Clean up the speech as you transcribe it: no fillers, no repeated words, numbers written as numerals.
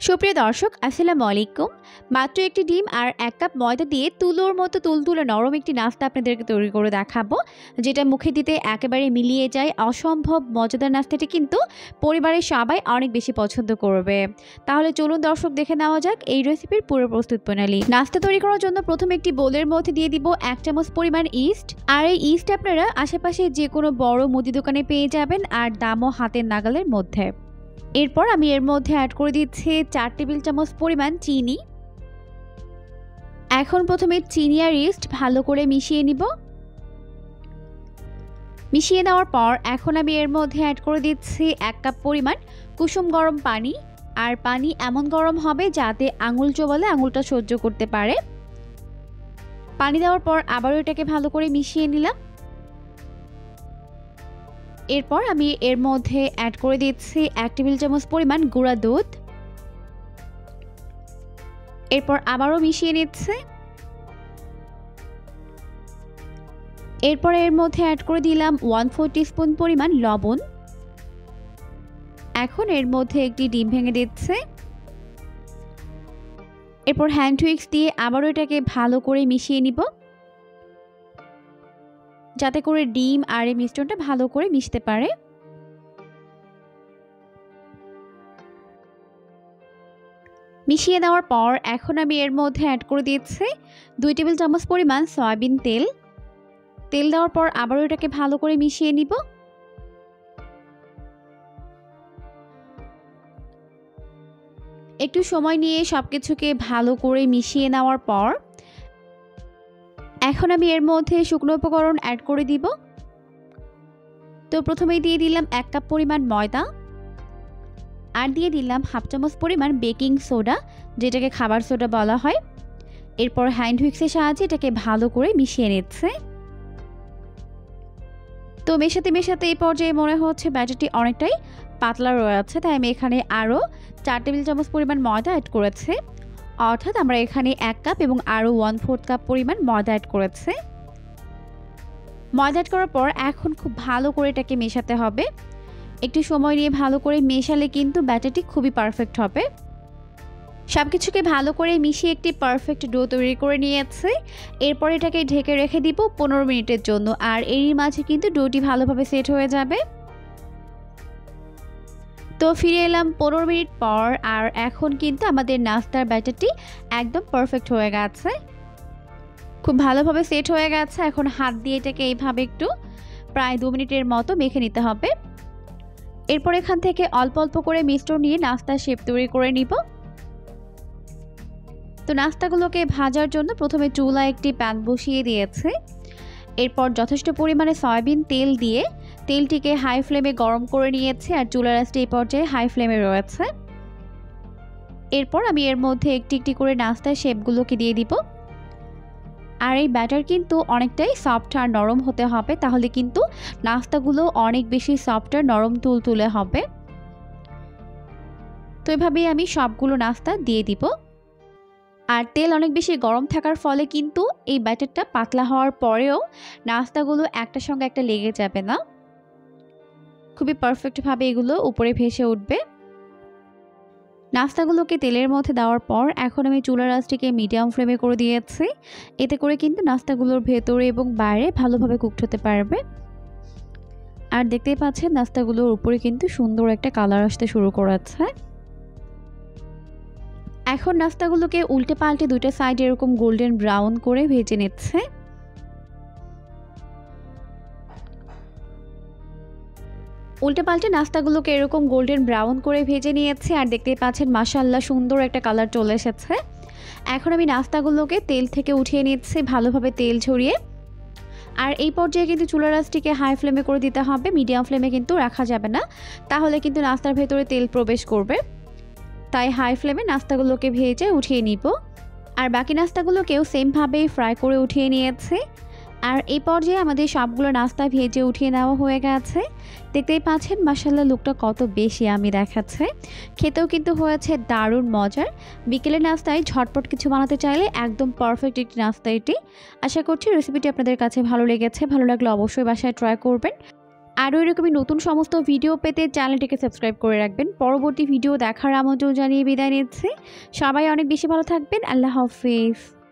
সুপ্রিয় দর্শক আসসালামু আলাইকুম। মাত্র একটি ডিম আর ১ কাপ ময়দা দিয়ে তুলোর মতো তুলতুলে নরম একটি নাস্তা আপনাদেরকে তৈরি করে দেখাবো, যেটা মুখে দিতে একেবারে মিলিয়ে যায়। অসম্ভব মজাদার নাস্তাটি কিন্তু পরিবারের সবাই অনেক বেশি পছন্দ করবে। তাহলে চলুন দর্শক দেখে নেওয়া যাক এই রেসিপির পুরো প্রস্তুত প্রণালী। নাস্তা তৈরি করার জন্য প্রথমে একটি বোলের মধ্যে দিয়ে দিব ১ চামচ পরিমাণ ইস্ট। আর এই ইস্ট আপনারা আশেপাশে যে কোনো বড় মুদি দোকানে পেয়ে যাবেন, আর দামও হাতের নাগালের মধ্যে। এরপর আমি এর মধ্যে অ্যাড করে দিচ্ছি ৪ টেবিল চামচ পরিমাণ চিনি। এখন প্রথমে চিনি আর ইস্ট ভালো করে মিশিয়ে নিব। মিশিয়ে নেওয়ার পর এখন আমি এর মধ্যে অ্যাড করে দিচ্ছি ১ কাপ পরিমাণ কুসুম গরম পানি। আর পানি এমন গরম হবে যাতে আঙুল চোবালে আঙুলটা সহ্য করতে পারে। পানি দেওয়ার পর আবারও এটাকে ভালো করে মিশিয়ে নিলাম। এরপর আমি এর মধ্যে অ্যাড করে দিচ্ছি ১ টেবিল চামচ পরিমাণ গুঁড়া দুধ। এরপর আবারও মিশিয়ে নিচ্ছে। এরপর এর মধ্যে অ্যাড করে দিলাম 1/4 টিস্পুন পরিমাণ লবণ। এখন এর মধ্যে একটি ডিম ভেঙে দিচ্ছে। এরপর হ্যান্ড হুইক্স দিয়ে আবারও এটাকে ভালো করে মিশিয়ে নিব, যাতে করে ডিম আর এই মিশ্রণটা ভালো করে মিশতে পারে। মিশিয়ে দেওয়ার পর এখন আমি এর মধ্যে অ্যাড করে দিচ্ছি ২ টেবিল চামচ পরিমাণ সয়াবিন তেল। তেল দেওয়ার পর আবারও এটাকে ভালো করে মিশিয়ে নিব। একটু সময় নিয়ে সবকিছুকে ভালো করে মিশিয়ে নেওয়ার পর এখন আমি এর মধ্যে শুকনো উপকরণ অ্যাড করে দিব। তো প্রথমেই দিয়ে দিলাম ১ কাপ পরিমাণ ময়দা, আর দিয়ে দিলাম 1/2 চামচ পরিমাণ বেকিং সোডা, যেটাকে খাবার সোডা বলা হয়। এরপর হ্যান্ড হুইক্সের সাহায্যে এটাকে ভালো করে মিশিয়ে নিচ্ছে। তো মেশাতে মেশাতে এই পর্যায়ে মনে হচ্ছে ব্যাটারটি অনেকটাই পাতলা রয়েছে, তাই আমি এখানে আরও ৪ টেবিল চামচ পরিমাণ ময়দা অ্যাড করেছি। অর্থাৎ আমরা এখানে ১ কাপ এবং আরও 1/4 কাপ পরিমাণ ময়দা অ্যাড করেছে। ময়দা অ্যাড করার পর এখন খুব ভালো করে এটাকে মেশাতে হবে। একটু সময় নিয়ে ভালো করে মেশালে কিন্তু ব্যাটারটি খুবই পারফেক্ট হবে। সব কিছুকে ভালো করে মিশিয়ে একটি পারফেক্ট ডো তৈরি করে নিয়েছে। এরপর এটাকে ঢেকে রেখে দিব ১৫ মিনিটের জন্য। আর এরই মাঝে কিন্তু ডোটি ভালোভাবে সেট হয়ে যাবে। তো ফিরে এলাম ১৫ মিনিট পর, আর এখন কিন্তু আমাদের নাস্তার ব্যাটারটি একদম পারফেক্ট হয়ে গেছে, খুব ভালোভাবে সেট হয়ে গেছে। এখন হাত দিয়ে এটাকে এইভাবে একটু প্রায় ২ মিনিটের মতো মেখে নিতে হবে। এরপর এখান থেকে অল্প অল্প করে মিশ্রণ নিয়ে নাস্তার শেপ তৈরি করে নিব। তো নাস্তাগুলোকে ভাজার জন্য প্রথমে চুলায় একটি প্যান বসিয়ে দিয়েছে। এরপর যথেষ্ট পরিমাণে সয়াবিন তেল দিয়ে তেলটিকে হাই ফ্লেমে গরম করে নিয়েছে, আর চুলার আঁচটি এই পর্যায়ে হাই ফ্লেমে রয়েছে। এরপর আমি এর মধ্যে একটি একটি করে নাস্তার শেপগুলোকে দিয়ে দিব। আর এই ব্যাটার কিন্তু অনেকটাই সফট আর নরম হতে হবে, তাহলে কিন্তু নাস্তাগুলো অনেক বেশি সফট আর নরম তুলতুলে হবে। তো এভাবেই আমি সবগুলো নাস্তা দিয়ে দিব। আর তেল অনেক বেশি গরম থাকার ফলে কিন্তু এই ব্যাটারটা পাতলা হওয়ার পরেও নাস্তাগুলো একটার সঙ্গে একটা লেগে যাবে না, খুবই পারফেক্টভাবে এগুলো উপরে ভেসে উঠবে। নাস্তাগুলোকে তেলের মধ্যে দেওয়ার পর এখন আমি চুলার আঁচটিকে মিডিয়াম ফ্লেমে করে দিয়েছি। এতে করে কিন্তু নাস্তাগুলোর ভেতরে এবং বাইরে ভালোভাবে কুকড হতে পারবে। আর দেখতেই পাচ্ছেন নাস্তাগুলোর উপরে কিন্তু সুন্দর একটা কালার আসতে শুরু করেছে। এখন নাস্তাগুলোকে উল্টে পাল্টে দুটো সাইড এরকম গোল্ডেন ব্রাউন করে ভেজে নিচ্ছে। উল্টে পাল্টে নাস্তাগুলোকে এরকম গোল্ডেন ব্রাউন করে ভেজে নিয়েছে, আর দেখতেই পাচ্ছেন মাশাআল্লাহ সুন্দর একটা কালার চলে এসেছে। এখন আমি নাস্তাগুলোকে তেল থেকে উঠিয়ে নিচ্ছি ভালোভাবে তেল ঝরিয়ে। আর এই পর্যায়ে কিন্তু চুলার আঁচটিকে হাই ফ্লেমে করে দিতে হবে, মিডিয়াম ফ্লেমে কিন্তু রাখা যাবে না, তাহলে কিন্তু নাস্তার ভেতরে তেল প্রবেশ করবে। তাই হাই ফ্লেমে নাস্তাগুলোকে ভেজে উঠিয়ে নিব। আর বাকি নাস্তাগুলোকেও সেমভাবেই ফ্রাই করে উঠিয়ে নিয়েছে। আর এই পর্যায়ে আমাদের সবগুলো নাস্তা ভেজে উঠিয়ে নেওয়া হয়ে গেছে। দেখতেই পাচ্ছেন মাশাআল্লাহ লুকটা কত বেশি আমি দেখাচ্ছে। খেতেও কিন্তু হয়েছে দারুণ মজার। বিকেলের নাস্তায় ঝটপট কিছু বানাতে চাইলে একদম পারফেক্ট একটি নাস্তা এটি। আশা করছি রেসিপিটি আপনাদের কাছে ভালো লেগেছে। ভালো লাগলে অবশ্যই বাসায় ট্রাই করবেন। আরও এরকমই নতুন সমস্ত ভিডিও পেতে চ্যানেলটিকে সাবস্ক্রাইব করে রাখবেন। পরবর্তী ভিডিও দেখার আমন্ত্রণ জানিয়ে বিদায় নিচ্ছি। সবাই অনেক বেশি ভালো থাকবেন। আল্লাহ হাফেজ।